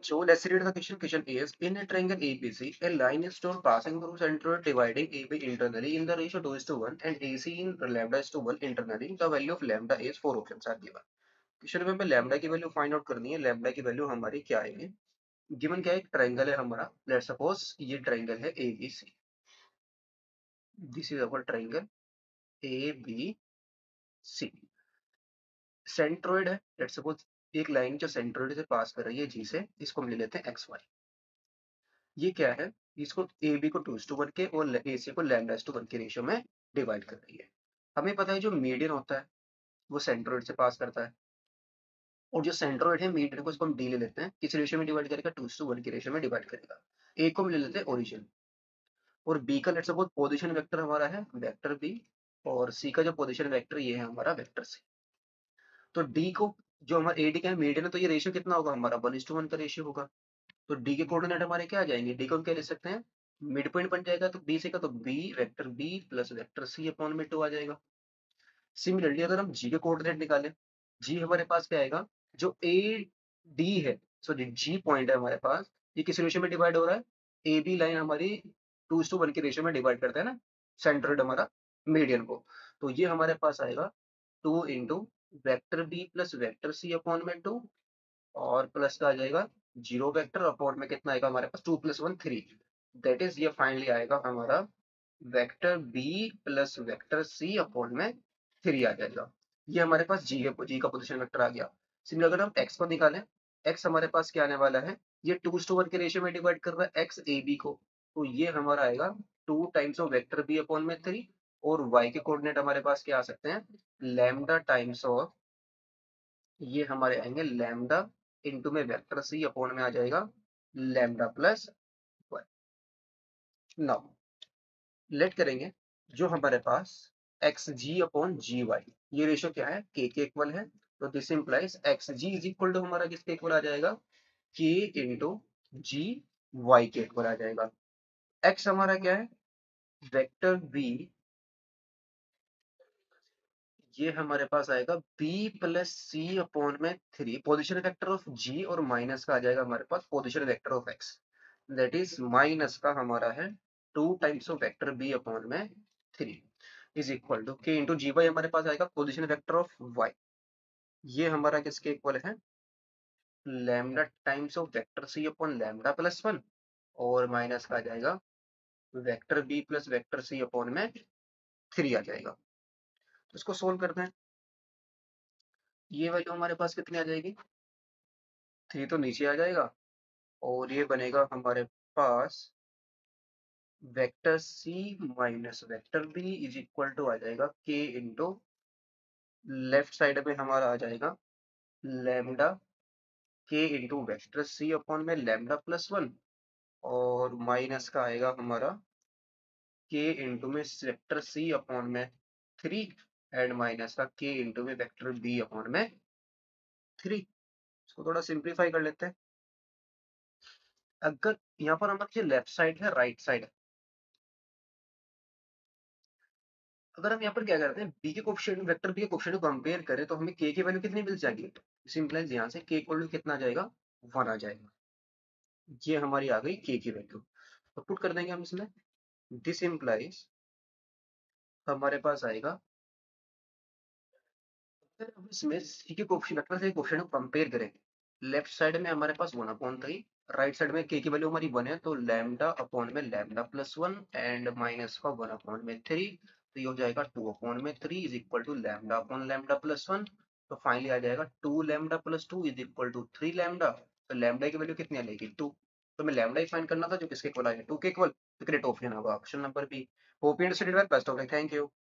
बच्चों, let's read the question. Question is, in a triangle ABC, a line is drawn passing through centroid dividing AB internally in the ratio 2:1 and AC in lambda is to 1 internally. The value of lambda is 4 options are given. Question में हमें lambda की value find out करनी है। Lambda की value हमारी क्या आएगी? Given क्या है? एक ट्रायंगल है हमारा। लेट्स सपोज ये ट्रायंगल है ABC। This is our triangle ABC। Centroid है। लेट्स सपोज एक लाइन जो सेंट्रोइड से पास कर रही है जी से, इसको हम ले लेते हैं XY। ये क्या है? इसको ए बी को 2:1 के और ए सी को λ/1 के रेशियो में डिवाइड कर रही है। हमें पता है जो मीडियन होता है वो सेंट्रोइड से पास करता है, और जो सेंट्रोइड है मीडियन को इसको हम डी ले लेते हैं। किस रेशियो में डिवाइड करेगा? 2:1 के रेशियो में डिवाइड करेगा। ए को हम ले लेते हैं ओरिजिन, और बी का लेट्स सपोज पोजीशन वेक्टर हमारा है वेक्टर बी, और सी का जो पोजीशन वेक्टर ये है हमारा वेक्टर सी। तो डी को जो हमारा ए डी का है मीडियन है, तो ये रेशियो कितना होगा हमारा? 1:1 का रेशियो होगा। तो डी के कोऑर्डिनेट हमारे क्या आ जाएंगे? डी को हम क्या ले सकते हैं? मिड पॉइंट बन जाएगा तो बी से का, तो B vector B plus vector C upon में 2 आ जाएगा। सिमिलरली अगर हम जी के कोऑर्डिनेट निकालें, जी हमारे पास क्या आएगा? जो ए डी है, सॉरी जी पॉइंट है हमारे पास, ये किस रेशियो में डिवाइड हो रहा है? ए बी लाइन हमारी 2:1 के रेशियो में डिवाइड करता है ना सेंट्रोइड हमारा मीडियन को। तो ये हमारे पास आएगा 2 into vector B plus vector C upon में 2, और प्लस का आ जाएगा 0 वेक्टर अपॉन में कितना आएगा हमारे पास? 2 + 1 3। दैट इज ये फाइनली आएगा हमारा vector B plus vector C upon में 3 आ जाएगा। ये हमारे पास जी है, जी का पोजीशन वेक्टर आ गया। सिमिलर अगर हम एक्स को निकालें, एक्स हमारे पास क्या आने वाला है? ये 2:1 के रेशियो में डिवाइड कर रहा है एक्स ए बी को, तो ये हमारा आएगा 2 times of vector B upon में 3, और वाई के कोऑर्डिनेट हमारे पास क्या आ सकते हैं? लैम्डा टाइम्स ऑफ, ये हमारे आएंगे लैम्डा इंटू में वेक्टर सी अपॉन में आ जाएगा लैम्डा प्लस 1। नाउ लेट करेंगे जो हमारे पास X G upon G Y, ये रेशियो क्या है? के इक्वल है। तो this implies X G is equal to हमारा किसके इक्वल आ जाएगा? के इंटू जी वाई के इक्वल आ जाएगा। एक्स हमारा क्या है? वेक्टर बी, ये हमारे पास आएगा b प्लस सी अपॉन में 3, पोजिशन वेक्टर ऑफ g, और माइनस का आ जाएगा हमारे पास position vector of x। That is minus का हमारा है 2 times of vector b upon में 3 is equal to k into G Y, हमारे पास आएगा पोजिशन वेक्टर ऑफ y। ये हमारा किसके इक्वल है? Lambda times of vector c upon lambda plus 1, और माइनस का आ जाएगा vector b plus vector c upon में 3 आ जाएगा। तो इसको सोल्व करते हैं। ये वैल्यू हमारे पास कितनी आ जाएगी? 3 तो नीचे आ जाएगा, और ये बनेगा हमारे पास vector C minus vector B is equal to आ जाएगा के इंटू लेफ्ट साइड में हमारा आ जाएगा lambda K into vector C upon में लैम्डा प्लस 1, और माइनस का आएगा हमारा के इंटू में वेक्टर सी अपॉन में 3, एंड माइनस का के इंटू में वेक्टर बी अपॉन में 3। इसको थोड़ा सिंप्लीफाई कर लेते हैं। अगर यहाँ पर हमारे लेफ्ट साइड है राइट साइड है, अगर हम यहाँ पर क्या करते हैं, बी के कोफिशिएंट वेक्टर बी के कोफिशिएंट को कंपेयर करें, तो हमें के की वैल्यू कितनी मिल जाएगी? सिंपलाइज यहाँ से के इक्वल टू कितना आ जाएगा? 1 आ जाएगा। ये हमारी आ गई के की वैल्यू, तो पुट कर देंगे हम इसमें। दिस इम्प्लाइज हमारे पास आएगा, अगर हम इसमें सी के कोफिशिएंट वेक्टर से कोफिशिएंट को कंपेयर करें, लेफ्ट साइड में हमारे पास 1/3, राइट साइड में के की वैल्यू हमारी 1 है, तो लैम्डा अपॉन में लैम्डा प्लस 1 एंड माइनस का 1/3, तो ये हो जाएगा 2/3 is equal to lambda upon lambda plus 1। तो फाइनली आ जाएगा 2 lambda plus 2 is equal to 3 lambda. तो लैम्डा की वैल्यू कितनी आ जाएगी? 2। तो मैं लैम्डा ही फाइंड करना था जो किसके इक्वल आ जाए? 2 के इक्वल। तो ग्रेट ऑप्शन होगा option number B. Hope you understood. Best of luck, thank you.